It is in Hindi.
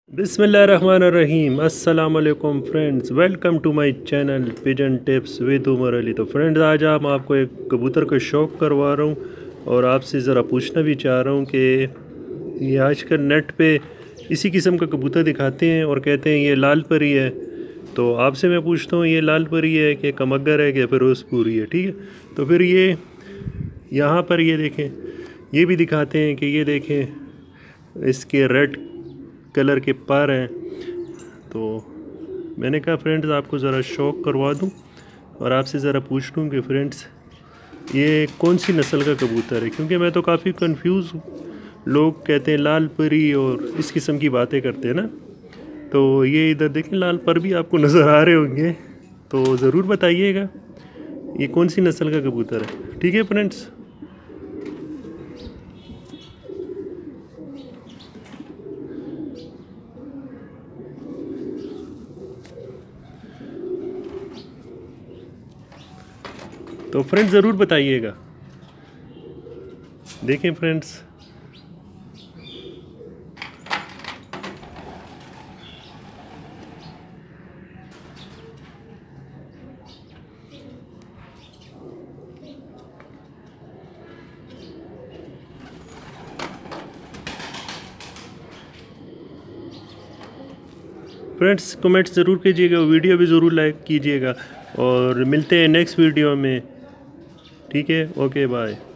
बिस्मिल्लाहिर्रहमानिर्रहीम। अस्सलाम वालेकुम friends, welcome to my channel pigeon tips with Umar Ali. तो फ्रेंड्स, आज हम आपको एक कबूतर का शौक़ करवा रहा हूँ और आपसे ज़रा पूछना भी चाह रहा हूँ कि ये आजकल नेट पे इसी किस्म का कबूतर दिखाते हैं और कहते हैं ये लाल परी है। तो आपसे मैं पूछता हूँ, ये लाल परी है कि कमगर है कि फिरोज़पुरी है? ठीक है, तो फिर ये यहाँ पर ये देखें, ये भी दिखाते हैं कि ये देखें इसके रेड कलर के पर हैं। तो मैंने कहा फ्रेंड्स आपको ज़रा शौक़ करवा दूं और आपसे ज़रा पूछ लूँ कि फ्रेंड्स ये कौन सी नस्ल का कबूतर है, क्योंकि मैं तो काफ़ी कंफ्यूज हूँ। लोग कहते हैं लाल परी और इस किस्म की बातें करते हैं ना। तो ये इधर देखें, लाल पर भी आपको नज़र आ रहे होंगे, तो ज़रूर बताइएगा ये कौन सी नस्ल का कबूतर है। ठीक है फ्रेंड्स। तो फ्रेंड्स ज़रूर बताइएगा। देखें फ्रेंड्स, फ्रेंड्स कमेंट्स ज़रूर कीजिएगा, वीडियो भी ज़रूर लाइक कीजिएगा और मिलते हैं नेक्स्ट वीडियो में। ठीक है, ओके बाय।